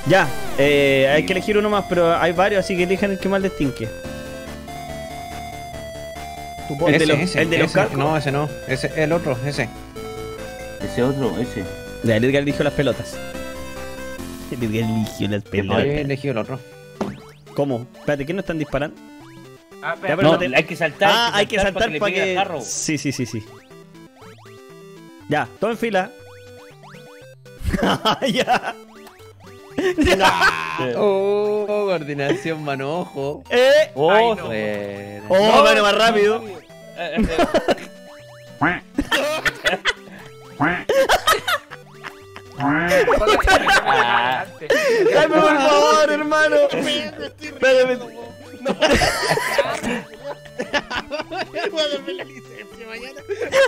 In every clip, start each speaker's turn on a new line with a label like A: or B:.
A: Ya, hay que elegir uno más, pero hay varios, así que elijan el que más les tinque. El de los cascos.
B: No, ese no. Ese, el otro, ese.
C: Ese otro, ese.
A: Ya, el Edgar eligió las pelotas. El Edgar eligió las
B: Yo
A: pelotas.
B: he elegido el otro.
A: ¿Cómo? Espérate, ¿qué no están disparando?
D: Ah,
A: Ya, pero
C: No,
A: no te-
C: hay que saltar.
A: Ah, hay que saltar
C: le
A: para
C: pegue
A: que...
C: al carro.
A: Sí. Ya, todo en fila. Ya.
B: Oh, coordinación manojo.
C: Oh,
D: Ay, no.
B: Bueno.
A: Oh, bueno, más rápido. Dame por favor, hermano. Espérame.
E: Voy a darme la licencia mañana.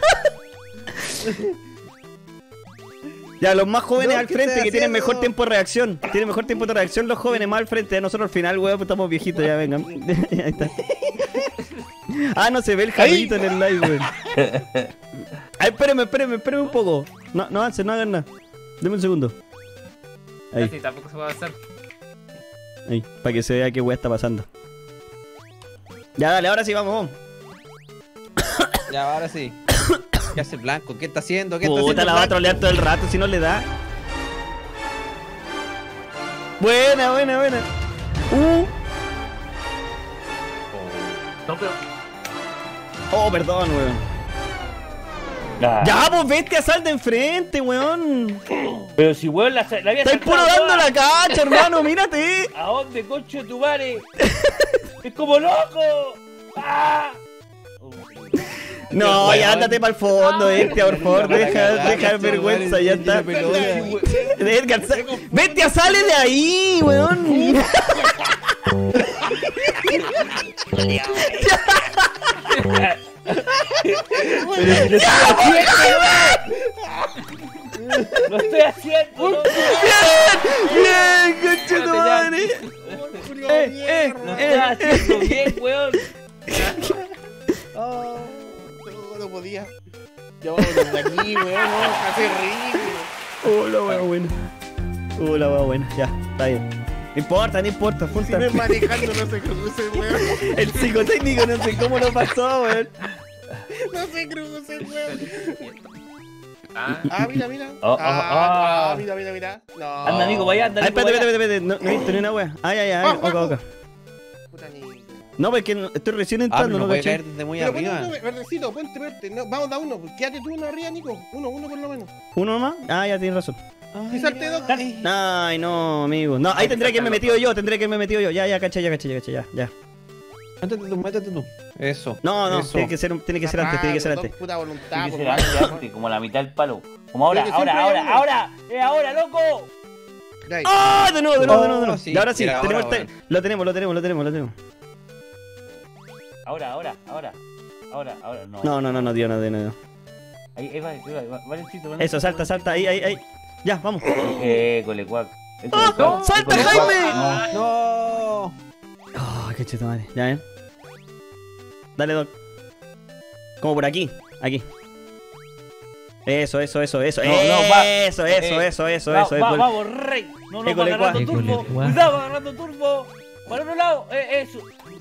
A: Ya, los más jóvenes
E: No,
A: al
E: ¿qué
A: frente
E: estás
A: que tienen
E: haciendo?
A: mejor tiempo de reacción. Tienen mejor tiempo de reacción los jóvenes más al frente. Nosotros al final, weón, pues estamos viejitos, ya vengan. Ahí está. Ah, no se ve el jarrito en el live, weón. Ay, espéreme un poco. No avancen, no hagan nada. Deme un segundo. Ahí,
D: Sí, tampoco se puede hacer.
A: ahí, para que se vea qué weá está pasando. Ya, dale, ahora sí, vamos.
B: Ya, ahora sí. ¿Qué hace Blanco? ¿Qué está haciendo? ¿Qué está
A: Puta,
B: haciendo
A: la va a
B: Blanco?
A: trolear todo el rato si no le da. Buena.
D: No, pero.
A: Oh, perdón, weón. Ya, pues bestia, sal de enfrente, weón.
C: Pero si weón la había
A: Estáis puro
C: saltado
A: dando
C: toda.
A: la cacha, hermano, mírate.
C: ¿A dónde, concho de tu madre? ¡Es como loco! ¡Ah!
A: No,
B: Weón.
A: ya ándate para el fondo, bestia, por favor, deja el vergüenza, ya está. Edgar, bestia, sale de ahí, weón.
C: ¡Lo estoy haciendo! ¡No!
A: Bien, concha tu madre.
C: ¡Lo estoy haciendo bien, weón!
E: Oh, no podía. Ya vamos desde aquí, weón. Hace ridículo.
A: La wea buena. La wea buena, ya, está bien. No importa,
E: Si
A: punta.
E: no es manejando, no se cruce, weón.
A: El psicotécnico no sé cómo lo pasó, weón.
E: No se cruce, weón.
D: Ah,
E: Ah, mira.
C: Oh,
E: Mira. No.
C: Anda, Nico, vaya, anda,
A: Ay,
C: Nico, vaya.
A: espérate, no he visto ni una wea. Ay, oca.
E: Puta ni.
A: No, porque estoy recién
B: Ah,
A: entrando,
B: pero
A: no
B: no puede
A: caché.
B: caer desde muy
E: Pero
B: arriba.
E: ponte, verdecito, ponte. No, vamos a uno. Quédate tú uno arriba, Nico. Uno por lo menos.
A: ¿Uno nomás? Ah, ya tienes razón.
E: Y salte dos.
A: Ay, no, amigo. No, ahí tendría que haberme metido yo, Ya, caché, ya.
B: Métete tú. Eso.
A: No,
B: Eso.
A: tiene que ser antes.
E: Puta voluntad,
C: Tiene que
E: por
C: ser
E: favor.
C: antes, como la mitad del palo. Como ahora,
E: Pero que siempre hay uno.
C: ahora, loco.
E: Ahí.
A: ¡Ah! De nuevo.
B: Sí,
A: Y ahora sí,
B: mira,
A: tenemos
B: ahora,
A: lo tenemos.
C: Ahora, no.
A: No, Dios, no.
C: Ahí va, Valencito.
A: Eso, salta, ahí. Ya, vamos.
C: Cole, cuac.
A: ¡Ah! ¡Salta, Jaime!
B: No.
A: Oh, qué cheta madre. Ya, Dale, Doc. Como por aquí. Eso.
C: va.
A: Eso.
C: Vamos, rey. No, va
A: École,
C: agarrando
A: cuac.
C: turbo. Cuidado, va agarrando turbo. Para otro lado. Eso.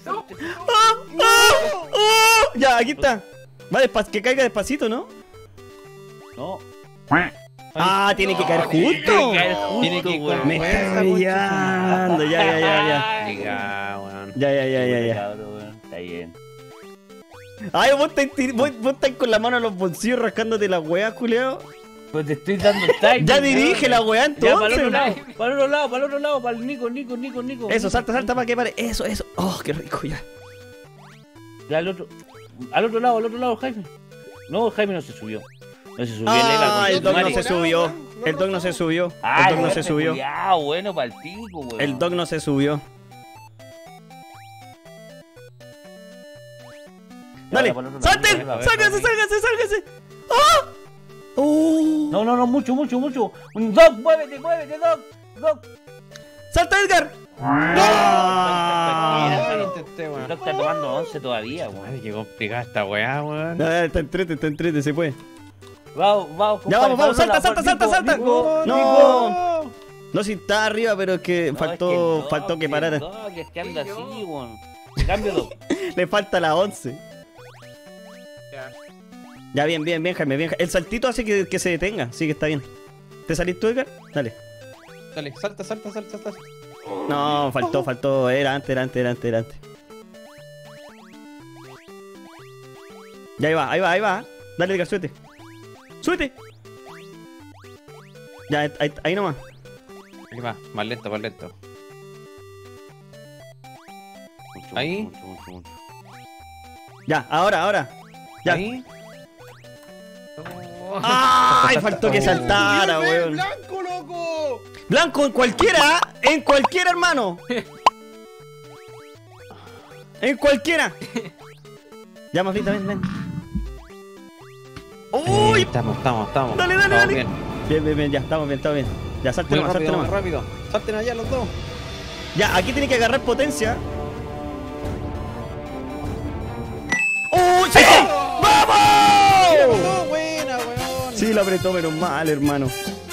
A: Ya, aquí está. Va que caiga despacito, ¿no?
C: No.
A: Ah, tiene que caer justo.
B: Tiene que ir con
A: Me
B: fuerza,
A: está brillando. Ya.
B: Diga, weón.
A: Ya.
C: Cabrón, weón, está bien.
A: Ay, vos estás con la mano en los bolsillos rascándote la weá, culiao.
C: Pues te estoy dando el time.
A: Ya dirige la weá
C: Ya, para el
A: entonces.
C: otro lado, para el Nico.
A: Eso, salta para que pare. Eso. Oh, qué rico ya.
C: Ya al otro lado, Jaime. No, Jaime no se subió.
A: Ah, el Doc no
C: Mari.
A: se subió. El Doc no se subió.
C: Ah,
A: El Doc no se subió.
C: Ya, bueno, para el pico, weón.
A: El Doc no se subió. Dale, salten, sálgase. ¡Ah!
C: No, mucho. Doc, muévete, Doc.
A: ¡Salta, Edgar!
C: El Doc está tomando 11 todavía, weón.
B: Ay, qué complicada esta weá, weón.
A: No, está entrete, se puede.
C: Vamos,
A: Ya, vamos,
C: compadre,
A: salta.
C: Nico,
A: No. No, si está arriba, pero es que
C: No,
A: faltó,
C: es
A: faltó que parara.
C: Es que anda así, weón. Cambio dos.
A: Le falta la 11.
D: Ya.
A: Ya, bien, bien, bien, Jaime, bien. El saltito hace que se detenga, sí que está bien. ¿Te salís tú, Edgar? Dale.
B: Dale, salta.
A: No, faltó. Era antes. Ya, ahí va. Dale, Edgar, súbete. ¡Súbete! Ya, ahí nomás.
B: Aquí va, más lento.
C: Mucho,
B: Ahí.
C: mucho.
A: Ya, ahora. Ya.
B: Ahí.
D: Oh.
A: ¡Ay! Faltó que saltara,
E: ¡Mira,
A: weón.
E: blanco, loco!
A: Blanco en cualquiera, hermano. En cualquiera. Ya, Maflita, ven. ¡Uy!
B: Estamos.
A: Dale.
B: Estamos bien.
A: Bien, ya, estamos bien. Ya, salte
B: Muy
A: nomás.
B: rápido. Salten allá los dos.
A: Ya, aquí tiene que agarrar potencia. ¡Uy! ¡Sí! ¡Vamos!
E: ¡Oh, buena, weón!
A: Sí, lo apretó, menos mal, hermano.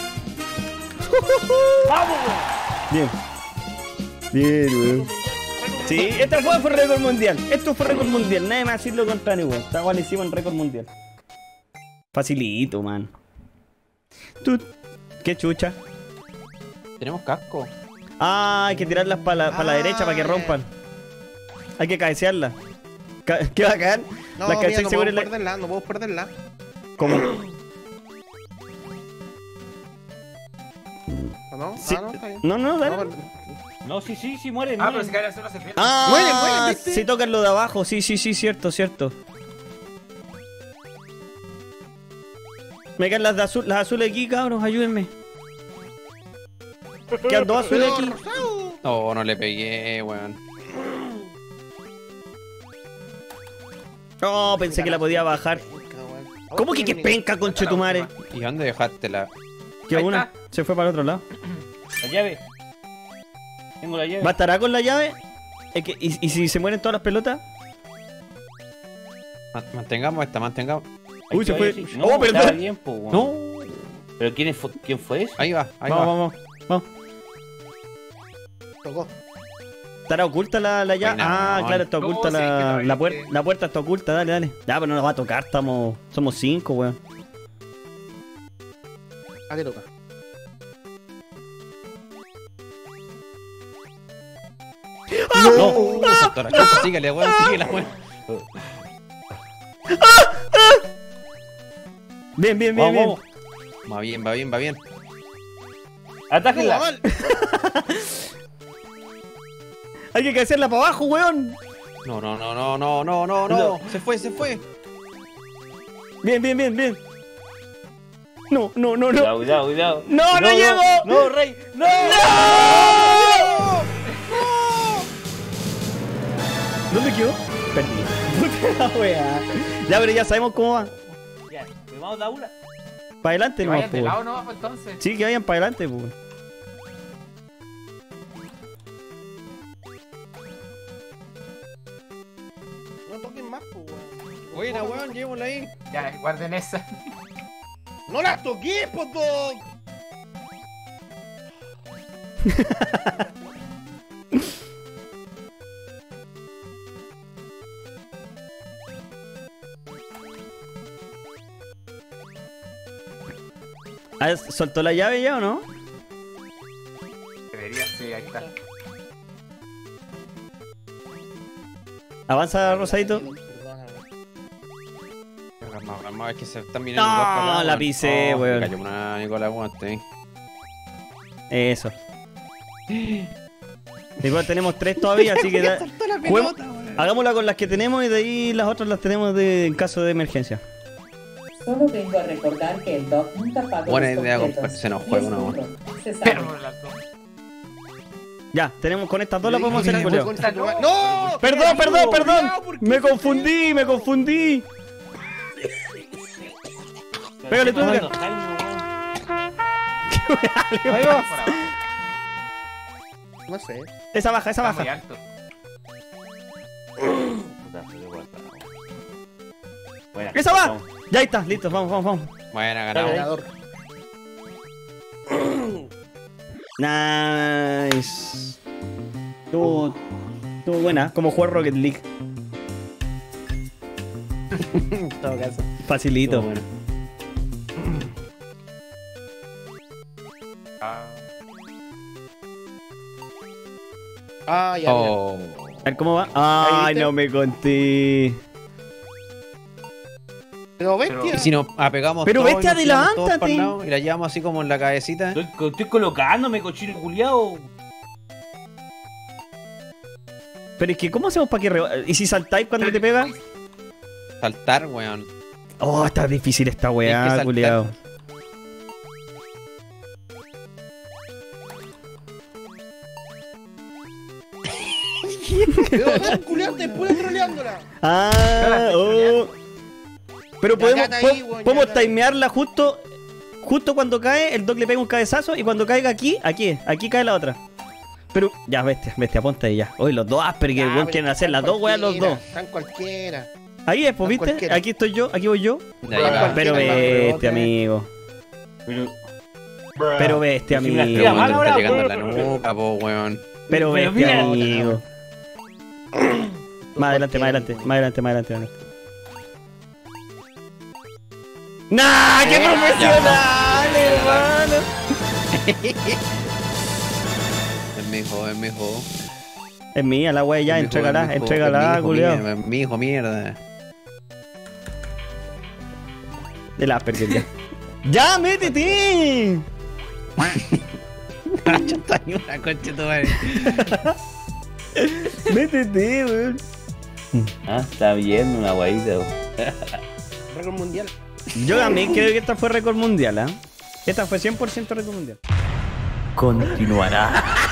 C: ¡Vamos, weón!
A: Bien, weón. Sí, esta fue récord mundial. Esto fue récord mundial. Nadie más decir lo contrario, weón. Esta igual hicimos en récord mundial. Facilito, man. Qué chucha.
B: Tenemos casco.
A: Ah, hay que tirarlas para la derecha para que rompan. Hay que cabecearlas. ¿Qué bacán?
E: No,
A: Las
E: mira,
A: cabeceas
E: no
A: seguro
E: podemos
A: en la...
E: perderla, no podemos perderla.
A: ¿Cómo?
E: ¿O no?
A: Sí.
E: Ah, no, está bien.
A: No, dale.
C: No, sí, muere.
D: Ah, pero si cae la zona se pierde.
A: Ah,
E: Muere, ¿viste?
A: si tocan lo de abajo. Sí, cierto. Me caen las azules aquí, cabros, ayúdenme. Quedan dos azules aquí.
B: No le pegué, weón.
A: No, pensé que la podía bajar. ¿Cómo que penca, conchetumare?
B: ¿Y dónde dejártela?
A: Que
D: Ahí
A: una
D: está.
A: se fue para el otro lado.
C: La llave. Tengo la llave.
A: ¿Bastará con la llave? Es que, ¿y si se mueren todas las pelotas?
B: Mantengamos esta.
A: Uy, se fue.
C: No,
A: Oh, perdón.
C: estaba bien, po, weón.
A: No.
C: ¿Pero quién fue ese?
B: Ahí va.
A: Vamos.
E: Tocó.
A: ¿Estará oculta la llave?
B: Ay, no,
A: Ah, claro, está
D: no,
A: oculta
D: sí, que
A: la
D: no,
A: puerta.
D: que-
A: La puerta está oculta, dale. Ya, pero no la va a tocar, somos 5, weón.
E: ¿A qué toca?
B: No. Saltó la chucha. Síguele, weón. Weón.
A: Bien.
C: Vamos.
B: Va bien.
C: Atájenla.
E: No, mal.
A: Hay que hacerla para abajo, weón.
B: No. Se fue.
A: Bien. No.
C: Cuidado.
A: No llego.
C: No, Rey. No.
A: ¿Dónde quedó? Perdí. Puta la wea. Ya, pero ya sabemos cómo va.
C: Ya, ¿me vamos a dar una?
A: Para adelante,
D: Que
A: nomás,
D: vayan de
A: po.
D: lado nomás, pues, entonces.
A: Sí, que vayan para adelante, pues.
E: No toquen más, po, weón.
B: Buena, weón. Llévala ahí.
D: Ya, guarden esa.
E: ¡No la toqué, po, dog!
A: Ah, ¿soltó la llave ya o no?
D: Debería, sí, ahí está.
A: Avanza, Rosadito.
E: Perdóname.
B: Calma, es que se están mirando
A: No,
B: dos para allá,
A: la
B: weón.
A: pisé,
B: Oh,
A: weón.
B: me cayó una Nicolás, weón.
A: Eso. Igual tenemos 3 todavía, así que juguemos- hagámosla con las que tenemos y de ahí las otras las tenemos en caso de emergencia.
F: Solo vengo a recordar que el Doc nunca pagó
B: Buena
F: los
B: idea,
F: completos.
B: compadre, se nos
F: Y
B: juega
F: es
B: una,
F: duro, se sabe.
D: Pero las dos.
A: Ya, tenemos con estas dos las podemos hacer el
E: Voy
A: culeo.
E: con esta nueva- ¡No!
A: Perdón.
E: Cuidado, ¿por qué
A: Me
E: se
A: confundí. Pégale tú, Edgar.
C: Ahí va.
D: Por abajo.
E: No sé.
A: Esa baja.
D: Está muy alto.
C: Buena.
A: ¡Esa va!
C: Vamos.
A: Ya ahí está, listo, vamos.
B: Buena, ganamos.
E: Ganador.
A: Nice. Estuvo buena, como jugar Rocket League.
B: En todo caso.
A: Facilito.
C: Bueno.
E: Ah, ya, mira.
B: Oh.
A: A ver cómo va. Ay,
E: viste?
A: no me conté.
E: Pero bestia.
B: Y si nos apegamos
A: Pero
B: todos y
A: bestia,
B: nos tiramos todos
A: adelántate.
B: pa'l lado y la llevamos así como en la cabecita.
C: Estoy colocándome, cochino culiao.
A: Pero es que, ¿cómo hacemos para que ¿Y si saltáis cuando te pega?
B: Saltar, weón.
A: Oh, está difícil esta
B: Hay que
A: weá,
B: saltar.
A: culiao.
E: Pero dan culiao, te pura troleándola.
A: Ah, oh. Pero
E: Ya,
A: podemos,
E: quédate ahí, weón,
A: podemos
E: ya,
A: timearla justo cuando cae, el Doc le pega un cabezazo y cuando caiga aquí cae la otra. Pero, ya, bestia, ponte ahí ya. Oye, los dos Asperger,
E: Ah,
A: weón,
E: pero
A: quieren hacer
E: están
A: las dos weas los
E: cualquiera,
A: dos.
E: Están cualquiera.
A: Ahí es, pues,
E: Están
A: ¿viste?
E: cualquiera.
A: Aquí estoy yo, aquí voy yo.
B: Ya, ya.
A: Pero
E: Cualquiera,
A: bestia, amigo. Pero bestia,
C: Si me las
A: amigo.
C: tira
B: Weón,
C: mal
B: te
C: ahora,
B: está llegando a la
C: weón.
B: nuca, po, weón.
A: Pero
C: Pero
A: bestia,
C: mira.
A: amigo. Más adelante. ¡Nah! ¡Qué profesional, hermano!
B: Es mi hijo.
A: Es mía la wea ya, entrégala, culiao.
B: Es mi hijo, mierda.
A: Del Asperger ya. ¡Ya, métete!
B: Yo estoy una concha de tu madre.
A: Métete, weón.
C: Ah, está bien, una guayita.
E: Récord mundial.
A: Yo también creo que esta fue récord mundial, ¿ah? Esta fue 100% récord mundial. Continuará.